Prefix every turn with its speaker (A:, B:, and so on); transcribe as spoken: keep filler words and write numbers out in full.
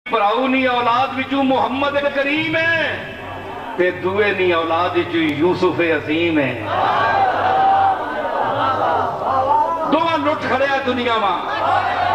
A: भराऊ नी औलाद विचू मुहम्मद करीम है ते दुए नी औलाद विचू यूसुफ अजीम है। दोवां लुट खड़िया दुनिया में।